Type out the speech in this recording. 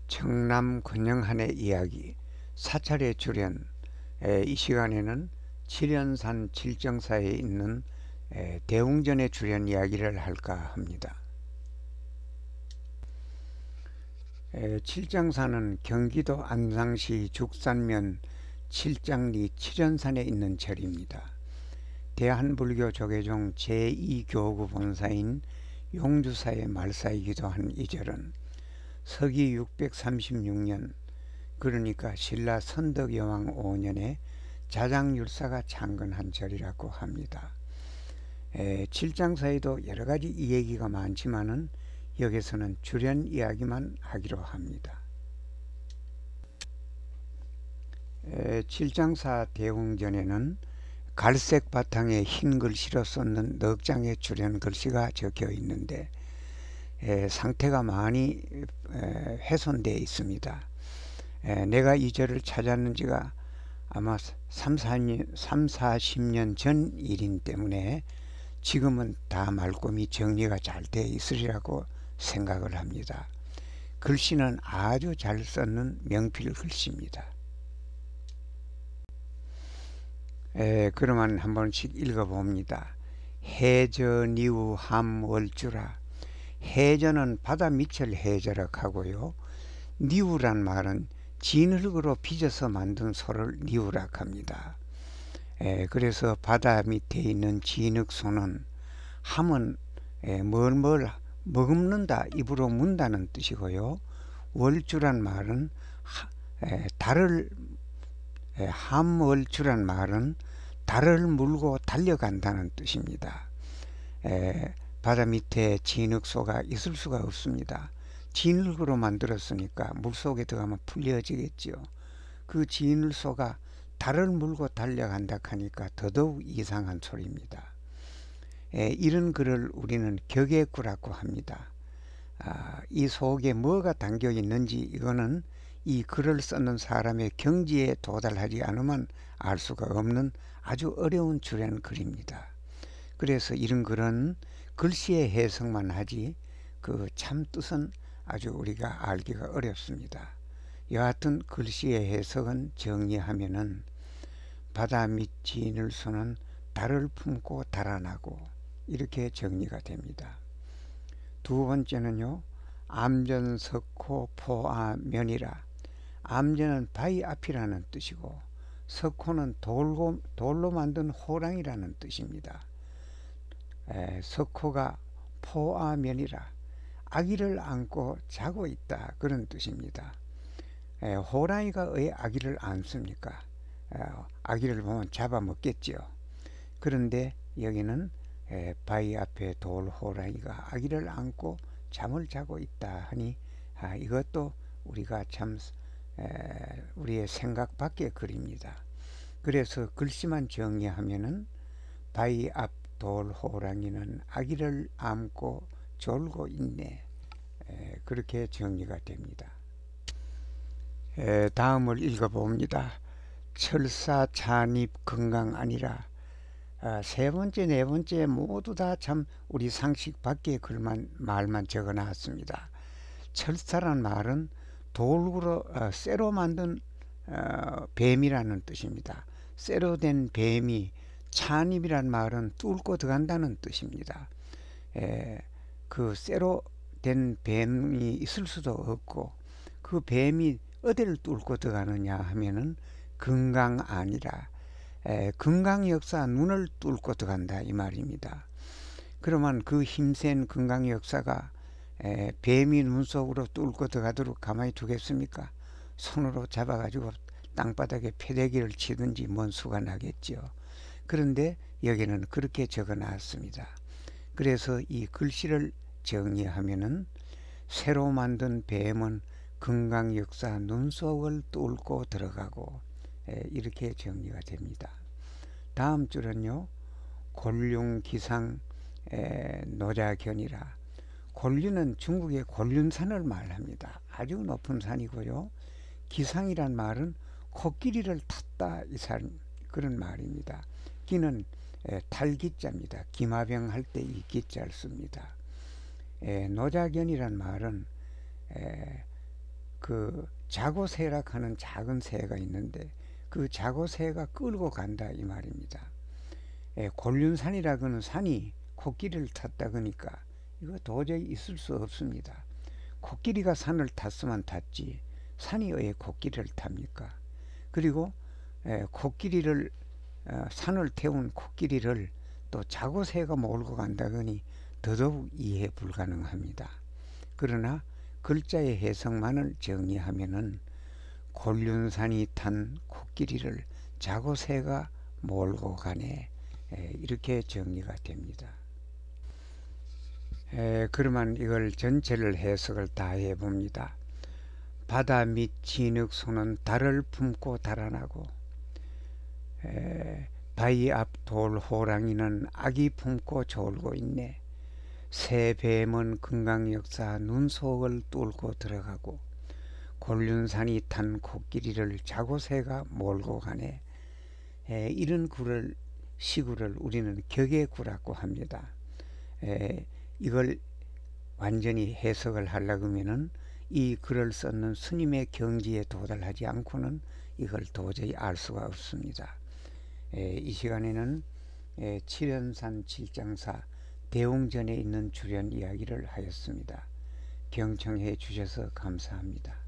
청남 근영한의 이야기 사찰의 출현. 이 시간에는 칠연산 칠정사에 있는 대웅전의 출현 이야기를 할까 합니다. 칠정사는 경기도 안상시 죽산면 칠장리 칠연산에 있는 절입니다. 대한불교 조계종 제2교구 본사인 용주사의 말사이기도 한 이 절은 서기 636년, 그러니까 신라 선덕여왕 5년에 자장율사가 창건한 절이라고 합니다. 칠장사에도 여러가지 이야기가 많지만은 여기서는 출현 이야기만 하기로 합니다. 칠장사 대웅전에는 갈색 바탕에 흰 글씨로 썼는 넉 장의 출현 글씨가 적혀 있는데 상태가 많이 훼손되어 있습니다. 내가 이 절을 찾았는 지가 아마 40년 전 일인 때문에 지금은 다 말끔히 정리가 잘 되어 있으리라고 생각을 합니다. 글씨는 아주 잘 썼는 명필 글씨입니다. 그러면 한 번씩 읽어봅니다. 해저니우 함월주라. 해저는 바다 밑을 해저라고 하고요. 니우란 말은 진흙으로 빚어서 만든 소를 니우라고 합니다. 그래서 바다 밑에 있는 진흙소는 함은 뭘 머금는다, 입으로 문다는 뜻이고요. 월주란 말은 함월주란 말은 달을 물고 달려간다는 뜻입니다. 바다 밑에 진흙소가 있을 수가 없습니다. 진흙으로 만들었으니까 물속에 들어가면 풀려지겠지요. 그 진흙소가 달을 물고 달려간다 하니까 더더욱 이상한 소리입니다. 이런 글을 우리는 격예구라고 합니다. 이 속에 뭐가 담겨 있는지 이거는 이 글을 쓰는 사람의 경지에 도달하지 않으면 알 수가 없는 아주 어려운 출현 글입니다. 그래서 이런 글은 글씨의 해석만 하지 그 참 뜻은 아주 우리가 알기가 어렵습니다. 여하튼 글씨의 해석은 정리하면은 바다 밑 진을소는 달을 품고 달아나고 이렇게 정리가 됩니다. 두 번째는요, 암전 석호 포아 면이라. 암전은 바위 앞이라는 뜻이고 석호는 돌로 만든 호랑이라는 뜻입니다. 석호가 포아면이라 아기를 안고 자고 있다, 그런 뜻입니다. 호랑이가 왜 아기를 안습니까? 아기를 보면 잡아먹겠죠. 그런데 여기는 바위 앞에 돌 호랑이가 아기를 안고 잠을 자고 있다 하니 이것도 우리가 참 우리의 생각 밖의 글입니다. 그래서 글씨만 정리하면은 바위 앞 돌 호랑이는 아기를 안고 졸고 있네, 그렇게 정리가 됩니다. 다음을 읽어봅니다. 철사 찬입 건강 아니라. 세 번째 네 번째 모두 다 참 우리 상식 밖의 말만 적어 놨습니다. 철사란 말은 돌구로 쇠로 만든 뱀이라는 뜻입니다. 쇠로 된 뱀이, 찬입이란 말은 뚫고 들어간다는 뜻입니다. 그 쇠로 된 뱀이 있을 수도 없고 그 뱀이 어디를 뚫고 들어가느냐 하면은 건강 아니라 건강 역사 눈을 뚫고 들어간다 이 말입니다. 그러면 그 힘센 건강 역사가 뱀이 눈 속으로 뚫고 들어가도록 가만히 두겠습니까? 손으로 잡아가지고 땅바닥에 패대기를 치든지 뭔 수가 나겠죠. 그런데 여기는 그렇게 적어 놨습니다. 그래서 이 글씨를 정리하면은 새로 만든 뱀은 건강 역사 눈 속을 뚫고 들어가고 이렇게 정리가 됩니다. 다음 줄은요, 곤륜기상 노자견이라. 곤륜은 중국의 곤륜산을 말합니다. 아주 높은 산이고요. 기상이란 말은 코끼리를 탔다, 그런 말입니다. 기는 탈기자입니다. 기마병 할 때 이 기자를 씁니다. 노자견이란 말은 그 자고새라 하는 작은 새가 있는데 그 자고새가 끌고 간다 이 말입니다. 곤륜산이라고는 산이 코끼리를 탔다 그러니까 이거 도저히 있을 수 없습니다. 코끼리가 산을 탔으면 탔지 산이 왜 코끼리를 탑니까? 그리고 코끼리를 산을 태운 코끼리를 또 자고새가 몰고 간다 그러니 더더욱 이해 불가능합니다. 그러나 글자의 해석만을 정리하면은 곤륜산이 탄 코끼리를 자고새가 몰고 가네, 이렇게 정리가 됩니다. 그러면 이걸 전체를 해석을 다 해봅니다. 바다 밑 진흙소는 달을 품고 달아나고 바위 앞 돌호랑이는 아기 품고 졸고 있네. 새 뱀은 금강역사 눈속을 뚫고 들어가고 곤륜산이 탄 코끼리를 자고새가 몰고 가네. 이런 시구를 우리는 격의구라고 합니다. 이걸 완전히 해석을 하려고 하면은 이 글을 썼는 스님의 경지에 도달하지 않고는 이걸 도저히 알 수가 없습니다. 이 시간에는 칠연산 칠장사 대웅전에 있는 주련 이야기를 하였습니다. 경청해 주셔서 감사합니다.